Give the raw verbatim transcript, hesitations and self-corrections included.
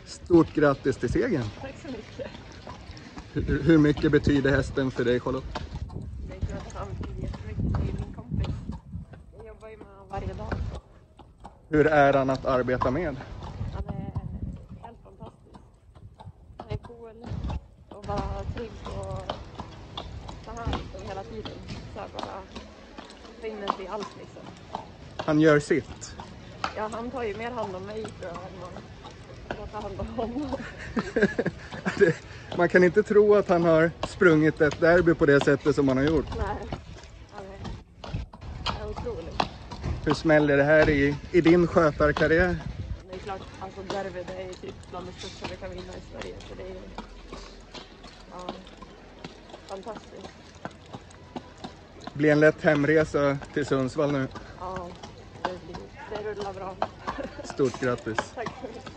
Stort grattis till segern. Tack så mycket. Hur, hur mycket betyder hästen för dig, Charlotte? Det är klart att han betyder jättemycket till min kompis. Jag jobbar ju med honom varje dag. Hur är han att arbeta med? Han är helt fantastisk. Han är cool och bara trygg och ta hand om hela tiden. Så här bara finner sig i allt liksom. Han gör sitt. Ja, han tar ju mer hand om mig tror jag än vad jag tar hand om honom. Det, man kan inte tro att han har sprungit ett derby på det sättet som han har gjort. Nej, han är, han är otrolig. Hur smäller det här i, i din skötarkarriär? Det är klart, alltså derby det är ju typ bland det största vi kan vinna i Sverige. Så det är ju ja, fantastiskt. Blir en lätt hemresa till Sundsvall nu. Ja, det, blir, det rullar bra. Stort grattis. Tack så mycket.